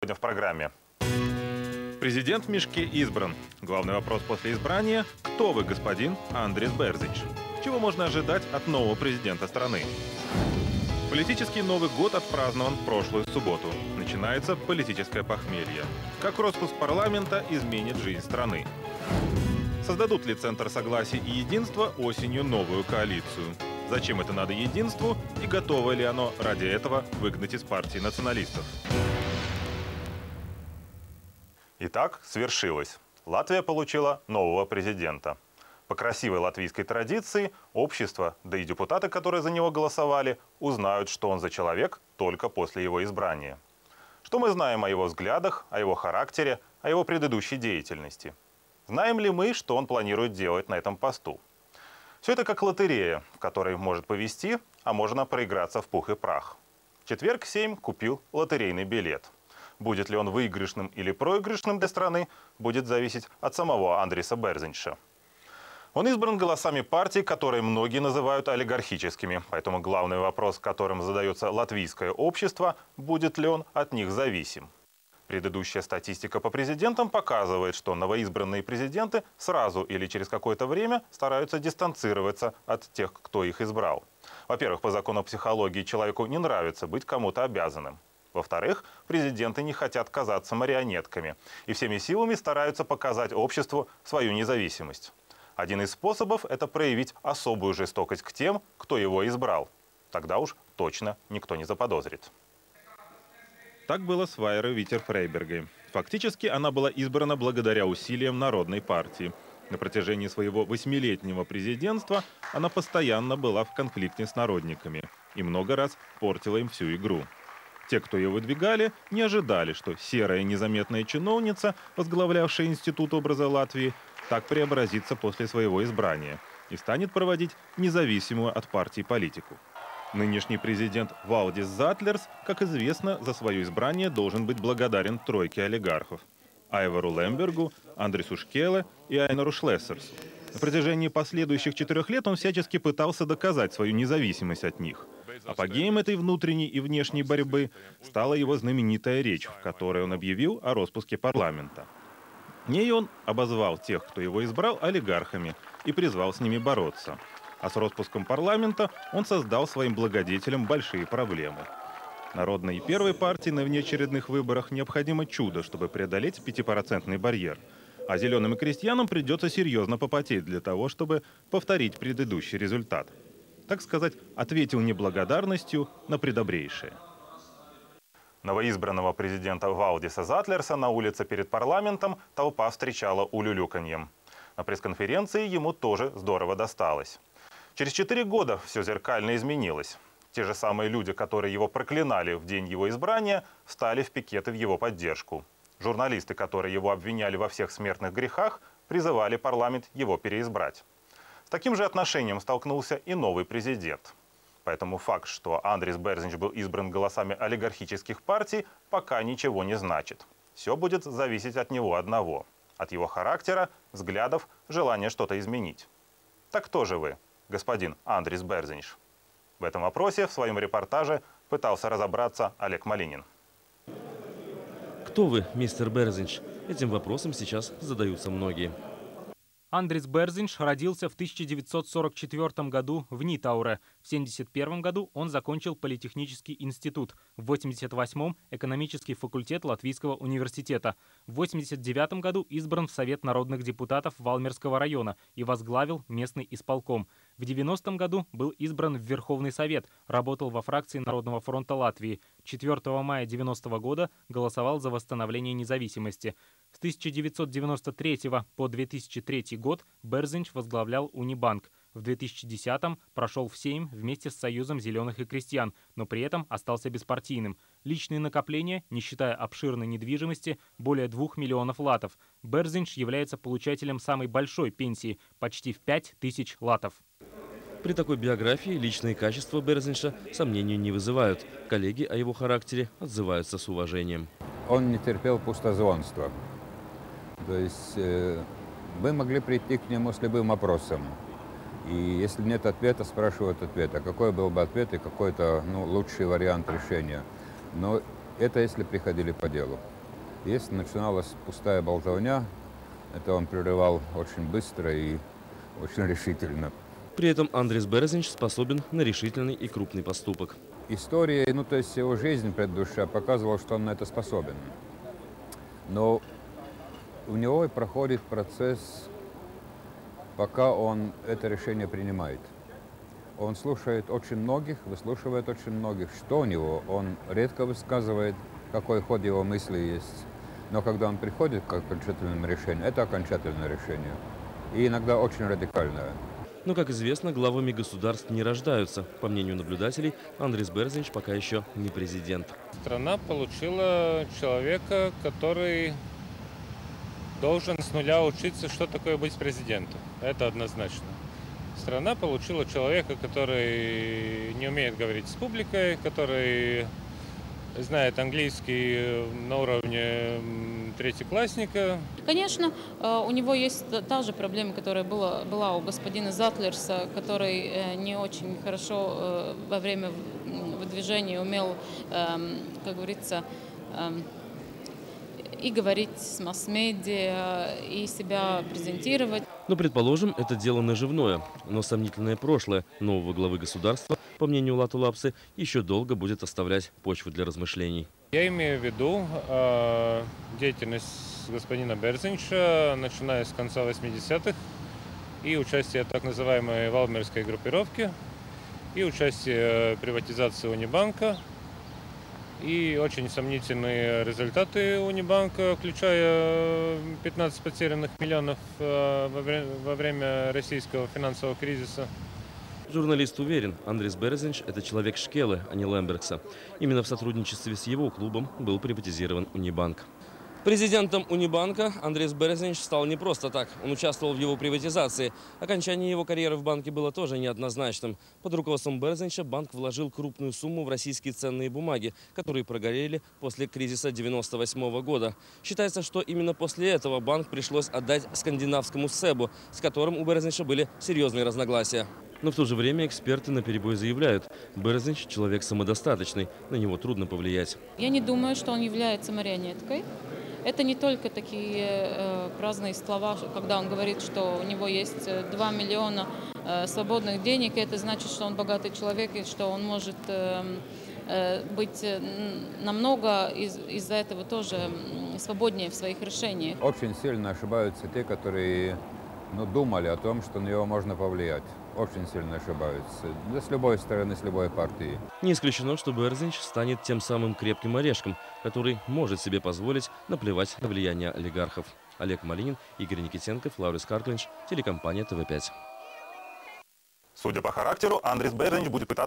сегодня в программе. Президент в мешке избран. Главный вопрос после избрания – кто вы, господин Андрис Берзинш? Чего можно ожидать от нового президента страны? Политический Новый год отпразднован в прошлую субботу. Начинается политическое похмелье. Как распуск парламента изменит жизнь страны? Создадут ли Центр согласия и единства осенью новую коалицию? Зачем это надо единству и готово ли оно ради этого выгнать из партии националистов? Итак, свершилось. Латвия получила нового президента. По красивой латвийской традиции общество, да и депутаты, которые за него голосовали, узнают, что он за человек только после его избрания. Что мы знаем о его взглядах, о его характере, о его предыдущей деятельности? Знаем ли мы, что он планирует делать на этом посту? Все это как лотерея, в которой может повезти, а можно проиграться в пух и прах. В четверг Сейм купил лотерейный билет. Будет ли он выигрышным или проигрышным для страны, будет зависеть от самого Андриса Берзинша. Он избран голосами партий, которые многие называют олигархическими. Поэтому главный вопрос, которым задается латвийское общество, будет ли он от них зависим. Предыдущая статистика по президентам показывает, что новоизбранные президенты сразу или через какое-то время стараются дистанцироваться от тех, кто их избрал. Во-первых, по закону психологии человеку не нравится быть кому-то обязанным. Во-вторых, президенты не хотят казаться марионетками и всеми силами стараются показать обществу свою независимость. Один из способов – это проявить особую жестокость к тем, кто его избрал. Тогда уж точно никто не заподозрит. Так было с Вайрой Витер-Фрейбергой. Фактически она была избрана благодаря усилиям Народной партии. На протяжении своего 8-летнего президентства она постоянно была в конфликте с народниками и много раз портила им всю игру. Те, кто ее выдвигали, не ожидали, что серая незаметная чиновница, возглавлявшая Институт образа Латвии, так преобразится после своего избрания и станет проводить независимую от партии политику. Нынешний президент Валдис Затлерс, как известно, за свое избрание должен быть благодарен тройке олигархов – Айвару Лембергу, Андрису Шкеле и Айнару Шлессерсу. На протяжении последующих 4 лет он всячески пытался доказать свою независимость от них. Апогеем этой внутренней и внешней борьбы стала его знаменитая речь, в которой он объявил о распуске парламента. В ней он обозвал тех, кто его избрал, олигархами и призвал с ними бороться. А с распуском парламента он создал своим благодетелям большие проблемы. Народной и Первой партии на внеочередных выборах необходимо чудо, чтобы преодолеть 5% барьер. А зеленым и крестьянам придется серьезно попотеть для того, чтобы повторить предыдущий результат. Так сказать, ответил неблагодарностью на предобрейшее. Новоизбранного президента Валдиса Затлерса на улице перед парламентом толпа встречала улюлюканьем. На пресс-конференции ему тоже здорово досталось. Через 4 года все зеркально изменилось. Те же самые люди, которые его проклинали в день его избрания, встали в пикеты в его поддержку. Журналисты, которые его обвиняли во всех смертных грехах, призывали парламент его переизбрать. С таким же отношением столкнулся и новый президент. Поэтому факт, что Андрис Берзинш был избран голосами олигархических партий, пока ничего не значит. Все будет зависеть от него одного. От его характера, взглядов, желания что-то изменить. Так кто же вы, господин Андрис Берзинш? В этом вопросе в своем репортаже пытался разобраться Олег Малинин. Кто вы, мистер Берзинш? Этим вопросом сейчас задаются многие. Андрис Берзинш родился в 1944 году в Нитауре. В 1971 году он закончил Политехнический институт. В 1988 – экономический факультет Латвийского университета. В 1989 году избран в Совет народных депутатов Валмерского района и возглавил местный исполком. В 1990 году был избран в Верховный Совет, работал во фракции Народного фронта Латвии. 4 мая 1990 года голосовал за восстановление независимости. С 1993 по 2003 год Берзинш возглавлял Унибанк. В 2010-м прошел в Сейм вместе с Союзом зеленых и крестьян, но при этом остался беспартийным. Личные накопления, не считая обширной недвижимости, более 2 миллионов латов. Берзинш является получателем самой большой пенсии – почти в 5000 латов. При такой биографии личные качества Берзинша сомнению не вызывают. Коллеги о его характере отзываются с уважением. Он не терпел пустозвонства. То есть вы могли прийти к нему с любым вопросом. И если нет ответа, спрашивают ответ. А какой был бы ответ и какой-то лучший вариант решения. Но это если приходили по делу. Если начиналась пустая болтовня, это он прерывал очень быстро и очень решительно. При этом Андрис Берзинч способен на решительный и крупный поступок. История, то есть его жизнь предыдущая показывала, что он на это способен. Но у него и проходит процесс, пока он это решение принимает. Он слушает очень многих, выслушивает очень многих. Что у него? Он редко высказывает, какой ход его мысли есть. Но когда он приходит к окончательному решению, это окончательное решение. И иногда очень радикальное. Но, как известно, главами государств не рождаются. По мнению наблюдателей, Андрис Берзинч пока еще не президент. Страна получила человека, который должен с нуля учиться, что такое быть президентом. Это однозначно. Страна получила человека, который не умеет говорить с публикой, который знает английский на уровне третьеклассника. Конечно, у него есть та же проблема, которая была у господина Затлерса, который не очень хорошо во время выдвижения умел, как говорится, и говорить с масс-медиа, и себя презентировать. Но, предположим, это дело наживное. Но сомнительное прошлое нового главы государства, по мнению Лату Лапсы, еще долго будет оставлять почву для размышлений. Я имею в виду деятельность господина Берзинча, начиная с конца 80-х, и участие в так называемой Валмерской группировке, и участие в приватизации Унибанка, и очень сомнительные результаты Унибанка, включая 15 потерянных миллионов во время российского финансового кризиса. Журналист уверен, Андрис Берзинч – это человек Шкелы, а не Лембергса. Именно в сотрудничестве с его клубом был приватизирован Унибанк. Президентом Унибанка Андрис Берзинч стал не просто так. Он участвовал в его приватизации. Окончание его карьеры в банке было тоже неоднозначным. Под руководством Берзинча банк вложил крупную сумму в российские ценные бумаги, которые прогорели после кризиса 1998 года. Считается, что именно после этого банк пришлось отдать скандинавскому СЭБу, с которым у Берзинча были серьезные разногласия. Но в то же время эксперты наперебой заявляют, Берзинч – человек самодостаточный, на него трудно повлиять. Я не думаю, что он является марионеткой. Это не только такие праздные слова, когда он говорит, что у него есть 2 миллиона свободных денег, и это значит, что он богатый человек, и что он может быть намного из-за этого тоже свободнее в своих решениях. Очень сильно ошибаются те, которые думали о том, что на него можно повлиять. Очень сильно ошибаются. Да с любой стороны, с любой партии. Не исключено, что Берзинч станет тем самым крепким орешком, который может себе позволить наплевать на влияние олигархов. Олег Малинин, Игорь Никитенков, Лаурис Карклинш, телекомпания ТВ5. Судя по характеру, Андрис Берзинч будет пытаться